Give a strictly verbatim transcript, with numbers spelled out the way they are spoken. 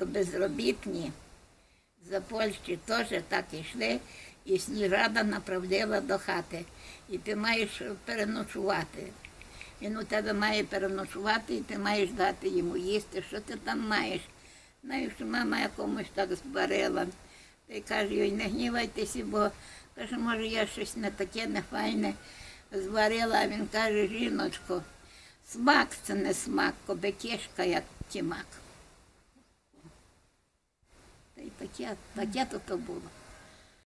то безробітні за Польщі теж так йшли, і сніжана направляла до хати. І ти маєш переночувати. Він у тебе має переночувати, і ти маєш дати йому їсти. Що ти там маєш? Знаю, що мама якомусь так зварила. Та й каже, ой, не гнівайтеся, бо, каже, може, я щось не таке нефайне зварила. А він каже, жіночко, смак це не смак, коби кишка, як тімак. Та й таке, таке то то було.